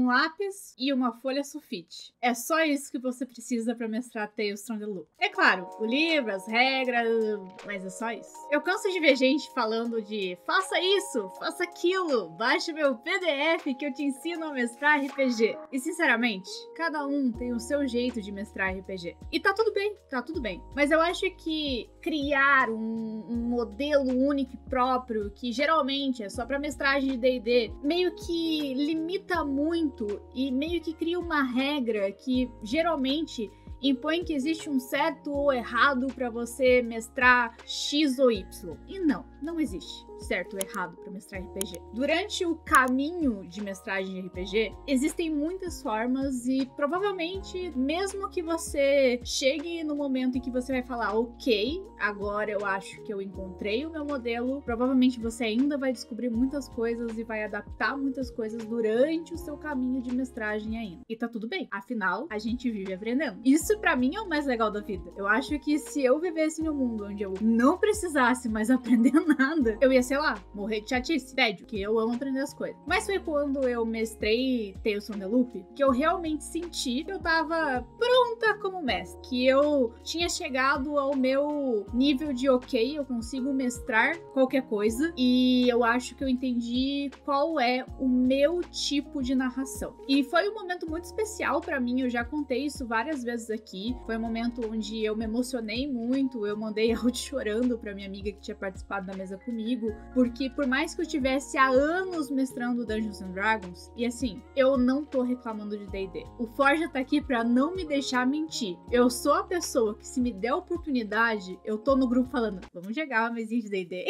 lápis e uma folha sulfite. É só isso que você precisa para mestrar Tales from the Loop. É claro, o livro, as regras, mas é só isso. Eu canso de ver gente falando de faça isso, faça aquilo, baixe meu PDF que eu te ensino a mestrar RPG. E sinceramente, cada um tem o seu jeito de mestrar RPG. E tá tudo bem. Mas eu acho que criar um modelo único e próprio, que geralmente é só pra mestragem de D&D, meio que limita muito e meio que cria uma regra que geralmente impõe que existe um certo ou errado pra você mestrar X ou Y. E não existe certo ou errado para mestrar RPG. Durante o caminho de mestragem de RPG, existem muitas formas e provavelmente, mesmo que você chegue no momento em que você vai falar, ok, agora eu acho que eu encontrei o meu modelo, provavelmente você ainda vai descobrir muitas coisas e vai adaptar muitas coisas durante o seu caminho de mestragem ainda. E tá tudo bem, afinal, a gente vive aprendendo. Isso pra mim é o mais legal da vida. Eu acho que se eu vivesse num mundo onde eu não precisasse mais aprender nada, eu ia, sei lá, morrer de chatice, tédio, que eu amo aprender as coisas. Mas foi quando eu mestrei Tales from the Loop que eu realmente senti que eu tava pronta como mestre, que eu tinha chegado ao meu nível de ok, eu consigo mestrar qualquer coisa, e eu acho que eu entendi qual é o meu tipo de narração. E foi um momento muito especial pra mim, eu já contei isso várias vezes aqui, foi um momento onde eu me emocionei muito, eu mandei áudio chorando pra minha amiga que tinha participado da mesa comigo, porque por mais que eu tivesse há anos mestrando Dungeons and Dragons, e assim, eu não tô reclamando de D&D. O Forja tá aqui pra não me deixar mentir. Eu sou a pessoa que, se me der a oportunidade, eu tô no grupo falando, vamos jogar uma mesinha de D&D.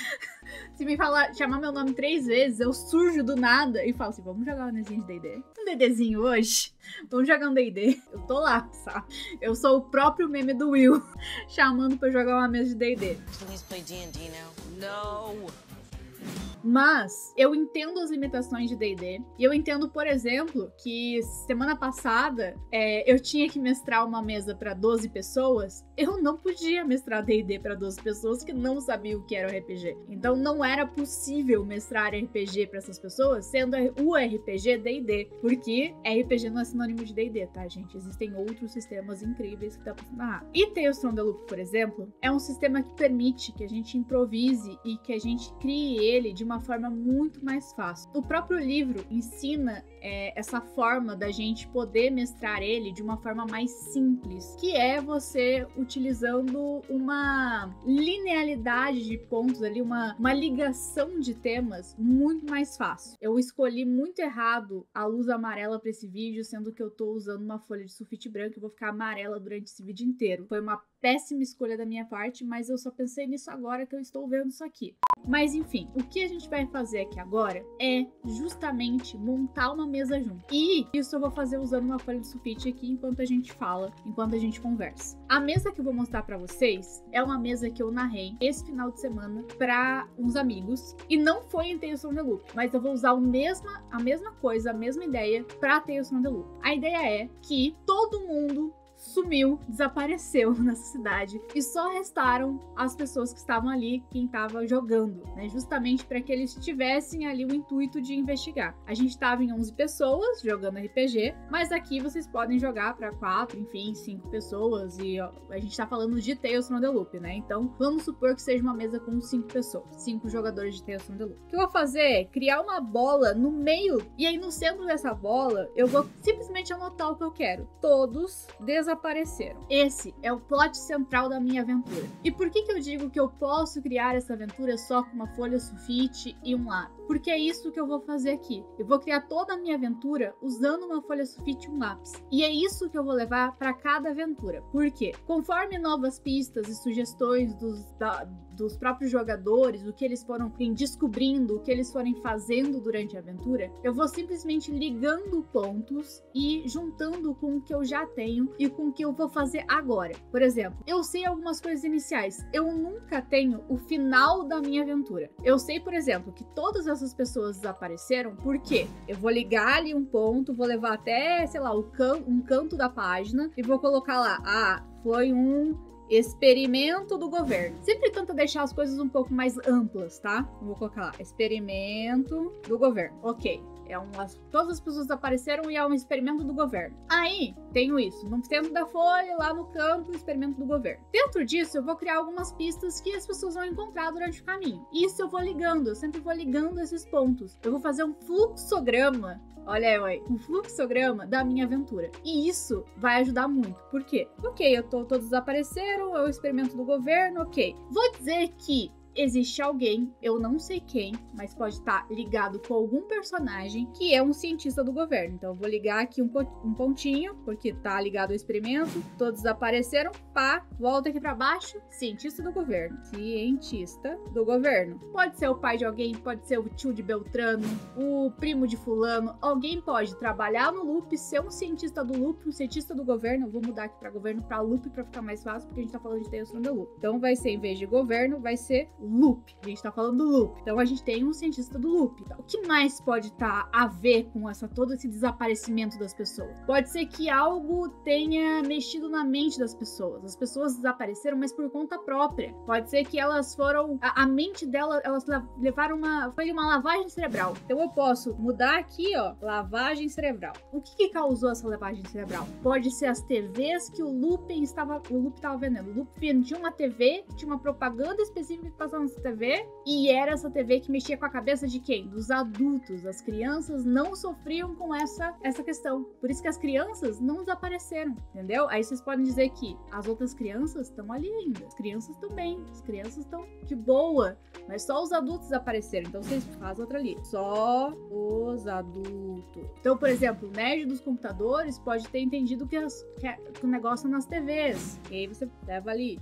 Se me chamar meu nome 3 vezes, eu surjo do nada e falo assim, vamos jogar uma mesinha de D&D? Um D&Dzinho hoje? Vamos jogar um D&D? Eu tô lá, sabe? Eu sou o próprio meme do Will, chamando pra jogar uma mesa de D&D. Please play D&D now. No! Mas eu entendo as limitações de D&D. E eu entendo, por exemplo, que semana passada eu tinha que mestrar uma mesa para 12 pessoas. Eu não podia mestrar D&D para 12 pessoas que não sabiam o que era o RPG. Então não era possível mestrar RPG para essas pessoas, sendo o RPG D&D. Porque RPG não é sinônimo de D&D, tá, gente? Existem outros sistemas incríveis que dá pra narrar. E Tales from the Loop, por exemplo, é um sistema que permite que a gente improvise e que a gente crie ele de uma forma muito mais fácil. O próprio livro ensina essa forma da gente poder mestrar ele de uma forma mais simples, que é você utilizando uma linearidade de pontos ali, uma ligação de temas muito mais fácil. Eu escolhi muito errado a luz amarela para esse vídeo, sendo que eu tô usando uma folha de sulfite branca e vou ficar amarela durante esse vídeo inteiro. Foi uma péssima escolha da minha parte, mas eu só pensei nisso agora que eu estou vendo isso aqui. Mas enfim, o que a gente vai fazer aqui agora é justamente montar uma mesa junto. E isso eu vou fazer usando uma folha de sulfite aqui enquanto a gente fala, enquanto a gente conversa. A mesa que eu vou mostrar pra vocês é uma mesa que eu narrei esse final de semana pra uns amigos. E não foi em Tales from the Loop, mas eu vou usar a mesma coisa, a mesma ideia pra Tales from the Loop. A ideia é que todo mundo sumiu, desapareceu nessa cidade e só restaram as pessoas que estavam ali, quem estava jogando, né? Justamente para que eles tivessem ali o intuito de investigar. A gente estava em 11 pessoas jogando RPG, mas aqui vocês podem jogar para 4, enfim, 5 pessoas e ó, a gente tá falando de Tales from the Loop, né? Então vamos supor que seja uma mesa com 5 pessoas, 5 jogadores de Tales from the Loop. O que eu vou fazer é criar uma bola no meio e aí no centro dessa bola eu vou simplesmente anotar o que eu quero. Todos desapareceram. Esse é o plot central da minha aventura. E por que eu digo que eu posso criar essa aventura só com uma folha sulfite e um lápis? Porque é isso que eu vou fazer aqui. Eu vou criar toda a minha aventura usando uma folha sulfite e um lápis. E é isso que eu vou levar para cada aventura. Por quê? Conforme novas pistas e sugestões dos próprios jogadores, o que eles foram descobrindo, o que eles forem fazendo durante a aventura, eu vou simplesmente ligando pontos e juntando com o que eu já tenho e com o que eu vou fazer agora. Por exemplo, eu sei algumas coisas iniciais, eu nunca tenho o final da minha aventura. Eu sei, por exemplo, que todas essas pessoas desapareceram porque eu vou ligar ali um ponto, vou levar até, sei lá, um canto da página e vou colocar lá, foi um experimento do governo. Sempre tenta deixar as coisas um pouco mais amplas, tá? Eu vou colocar lá, experimento do governo. Ok. Todas as pessoas desapareceram e é um experimento do governo. Aí, tenho isso. No centro da folha, lá no canto, o experimento do governo. Dentro disso, eu vou criar algumas pistas que as pessoas vão encontrar durante o caminho. Isso eu vou ligando, eu sempre vou ligando esses pontos. Eu vou fazer um fluxograma. Olha aí, um fluxograma da minha aventura. E isso vai ajudar muito. Por quê? Ok, todos desapareceram, é o experimento do governo, ok. Vou dizer que existe alguém, eu não sei quem, mas pode estar ligado com algum personagem que é um cientista do governo. Então eu vou ligar aqui um pontinho, porque tá ligado ao experimento, todos desapareceram, pá, volta aqui pra baixo, cientista do governo. Cientista do governo. Pode ser o pai de alguém, pode ser o tio de Beltrano, o primo de fulano, alguém pode trabalhar no loop, ser um cientista do loop, um cientista do governo. Eu vou mudar aqui pra governo pra loop pra ficar mais fácil, porque a gente tá falando de Tales from the Loop. Então vai ser, em vez de governo, vai ser loop. A gente tá falando do loop. Então a gente tem um cientista do loop. Então, o que mais pode estar a ver com todo esse desaparecimento das pessoas? Pode ser que algo tenha mexido na mente das pessoas. As pessoas desapareceram, mas por conta própria. Pode ser que elas foram... A mente delas, elas levaram foi uma lavagem cerebral. Então eu posso mudar aqui, ó, lavagem cerebral. O que causou essa lavagem cerebral? Pode ser as TVs que o loop estava vendendo. O loop vendia uma TV, tinha uma propaganda específica que passava nessa TV, e era essa TV que mexia com a cabeça de quem? Dos adultos. As crianças não sofriam com essa questão. Por isso que as crianças não desapareceram, entendeu? Aí vocês podem dizer que as outras crianças estão ali ainda. As crianças estão bem, as crianças estão de boa, mas só os adultos desapareceram. Então vocês fazem outra ali. Só os adultos. Então, por exemplo, o nerd dos computadores pode ter entendido que o negócio é nas TVs. E aí você leva ali,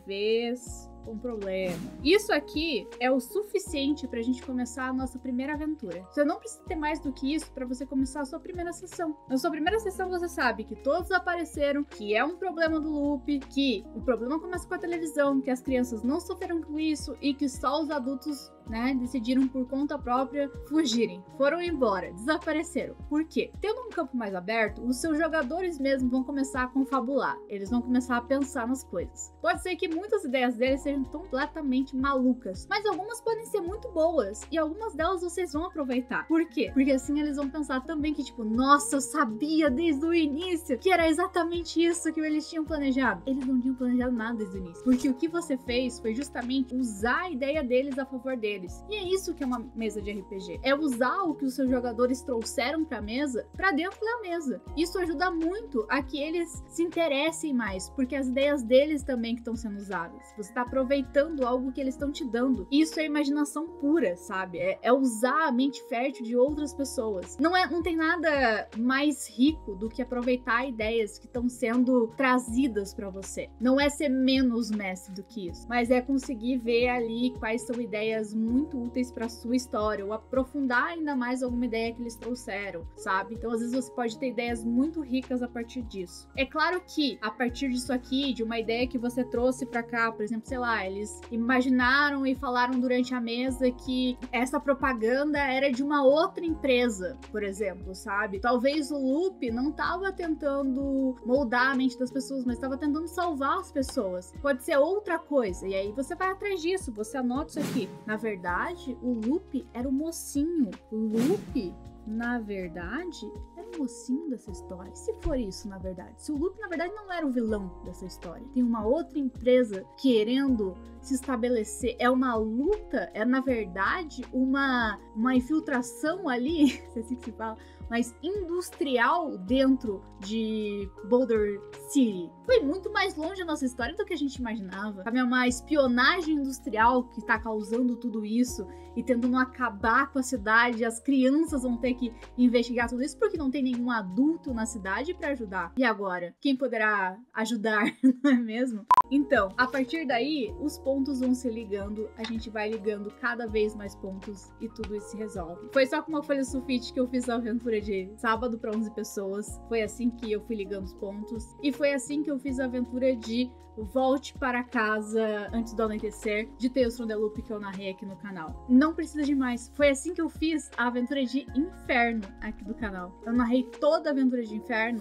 TVs com problema. Isso aqui é o suficiente pra gente começar a nossa primeira aventura. Você não precisa ter mais do que isso pra você começar a sua primeira sessão. Na sua primeira sessão você sabe que todos apareceram, que é um problema do loop, que o problema começa com a televisão, que as crianças não sofreram com isso e que só os adultos, né, decidiram por conta própria fugirem. Foram embora, desapareceram. Por quê? Tendo um campo mais aberto, os seus jogadores mesmo vão começar a confabular. Eles vão começar a pensar nas coisas. Pode ser que muitas ideias deles sejam completamente malucas, mas algumas podem ser muito boas e algumas delas vocês vão aproveitar. Por quê? Porque assim eles vão pensar também que tipo, nossa, eu sabia desde o início que era exatamente isso que eles tinham planejado. Eles não tinham planejado nada desde o início, porque o que você fez foi justamente usar a ideia deles a favor deles. E é isso que é uma mesa de RPG. É usar o que os seus jogadores trouxeram pra mesa, pra dentro da mesa. Isso ajuda muito a que eles se interessem mais, porque as ideias deles também que estão sendo usadas. Você tá aproveitando algo que eles estão te dando. Isso é imaginação pura, sabe? É usar a mente fértil de outras pessoas. Não tem nada mais rico do que aproveitar ideias que estão sendo trazidas pra você. Não é ser menos mestre do que isso, mas é conseguir ver ali quais são ideias muito úteis pra sua história, ou aprofundar ainda mais alguma ideia que eles trouxeram, sabe? Então às vezes você pode ter ideias muito ricas a partir disso. É claro que a partir disso aqui, de uma ideia que você trouxe pra cá, por exemplo, sei lá, eles imaginaram e falaram durante a mesa que essa propaganda era de uma outra empresa, por exemplo, sabe? Talvez o loop não tava tentando moldar a mente das pessoas, mas tava tentando salvar as pessoas. Pode ser outra coisa, e aí você vai atrás disso, você anota isso aqui. Na verdade, o loop era o mocinho. O loop, na verdade, era o mocinho dessa história. E se for isso, na verdade? Se o loop, na verdade, não era o vilão dessa história. Tem uma outra empresa querendo se estabelecer. É uma luta, é, na verdade, uma infiltração ali, se é assim que se fala, mas industrial dentro de Boulder City. Foi muito mais longe a nossa história do que a gente imaginava. É uma espionagem industrial que tá causando tudo isso e tentando acabar com a cidade. As crianças vão ter que investigar tudo isso porque não tem nenhum adulto na cidade para ajudar. E agora? Quem poderá ajudar, não é mesmo? Então, a partir daí, os pontos vão se ligando, a gente vai ligando cada vez mais pontos e tudo isso se resolve. Foi só com uma folha sulfite que eu fiz a aventura de sábado para 11 pessoas. Foi assim que eu fui ligando os pontos. E foi assim que eu fiz a aventura de Volte para Casa Antes do Anoitecer, de Tales from the Loop, que eu narrei aqui no canal. Não precisa de mais. Foi assim que eu fiz a aventura de Inferno aqui do canal. Eu narrei toda a aventura de Inferno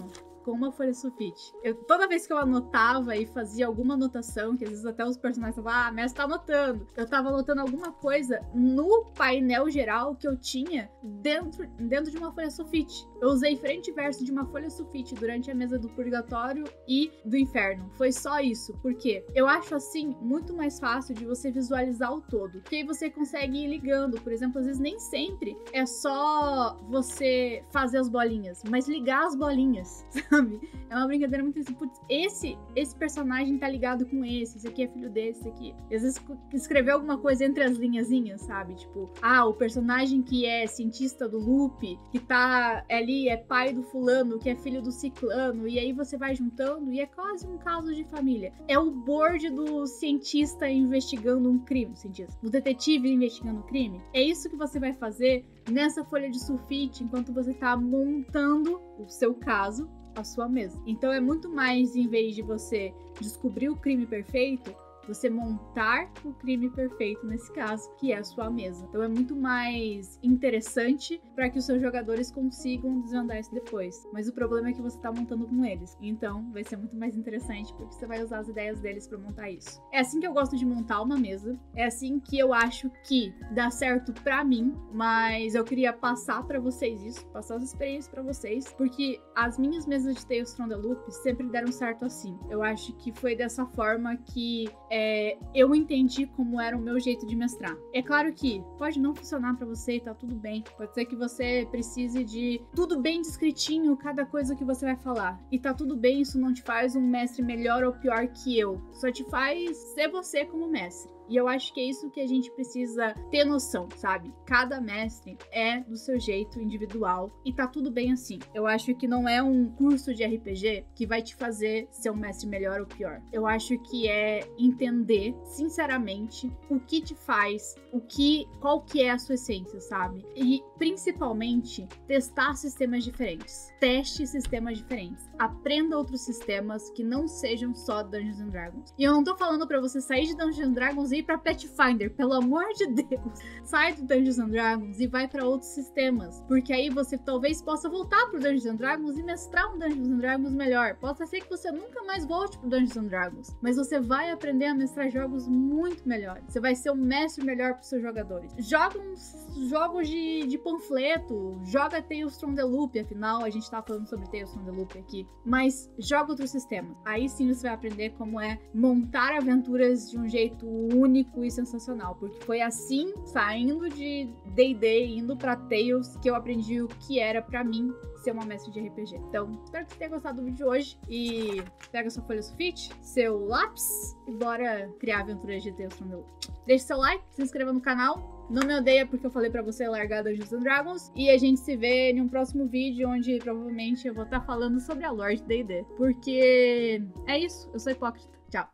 com uma folha sulfite. Toda vez que eu anotava e fazia alguma anotação, que às vezes até os personagens falavam, a mestre tá anotando. Eu tava anotando alguma coisa no painel geral que eu tinha dentro de uma folha sulfite. Eu usei frente e verso de uma folha sulfite durante a mesa do Purgatório e do Inferno. Foi só isso. Por quê? Eu acho assim muito mais fácil de você visualizar o todo. Porque aí você consegue ir ligando. Por exemplo, às vezes nem sempre é só você fazer as bolinhas, mas ligar as bolinhas, sabe? É uma brincadeira muito assim. Putz, esse personagem tá ligado com esse aqui é filho desse, esse aqui. Às vezes escrever alguma coisa entre as linhazinhas, sabe? Tipo, o personagem que é cientista do loop, que tá ali, é pai do fulano, que é filho do ciclano, e aí você vai juntando e é quase um caso de família. É o board do cientista investigando um crime, do detetive investigando um crime. É isso que você vai fazer nessa folha de sulfite enquanto você tá montando o seu caso, a sua mesa. Então é muito mais, em vez de você descobrir o crime perfeito, você montar o crime perfeito nesse caso, que é a sua mesa. Então é muito mais interessante para que os seus jogadores consigam desvendar isso depois. Mas o problema é que você tá montando com eles. Então vai ser muito mais interessante porque você vai usar as ideias deles para montar isso. É assim que eu gosto de montar uma mesa. É assim que eu acho que dá certo para mim, mas eu queria passar para vocês isso, passar essa experiência para vocês, porque as minhas mesas de Tales from the Loop sempre deram certo assim. Eu acho que foi dessa forma que eu entendi como era o meu jeito de mestrar. É claro que pode não funcionar pra você e tá tudo bem. Pode ser que você precise de tudo bem descritinho, cada coisa que você vai falar. E tá tudo bem, isso não te faz um mestre melhor ou pior que eu. Só te faz ser você como mestre. E eu acho que é isso que a gente precisa ter noção, sabe? Cada mestre é do seu jeito individual e tá tudo bem assim. Eu acho que não é um curso de RPG que vai te fazer ser um mestre melhor ou pior. Eu acho que é entender, sinceramente, o que te faz, qual que é a sua essência, sabe? E, principalmente, testar sistemas diferentes. Teste sistemas diferentes. Aprenda outros sistemas que não sejam só Dungeons & Dragons. E eu não tô falando pra você sair de Dungeons & Dragons e ir pra Pathfinder, pelo amor de Deus. Sai do Dungeons & Dragons e vai pra outros sistemas, porque aí você talvez possa voltar pro Dungeons & Dragons e mestrar um Dungeons & Dragons melhor. Pode ser que você nunca mais volte pro Dungeons & Dragons, mas você vai aprender a mestrar jogos muito melhores. Você vai ser um mestre melhor pros seus jogadores. Joga uns jogos de panfleto, joga Tales from the Loop, afinal a gente tá falando sobre Tales from the Loop aqui, mas joga outros sistemas. Aí sim você vai aprender como é montar aventuras de um jeito único e sensacional, porque foi assim, saindo de D&D, indo pra Tales, que eu aprendi o que era pra mim ser uma mestre de RPG. Então, espero que você tenha gostado do vídeo de hoje e pega sua folha sulfite, seu lápis e bora criar aventuras de Tales from the Loop. Deixe seu like, se inscreva no canal. Não me odeia porque eu falei pra você largar Dungeons & Dragons. E a gente se vê em um próximo vídeo onde provavelmente eu vou estar falando sobre a lore de D&D. Porque é isso, eu sou hipócrita. Tchau.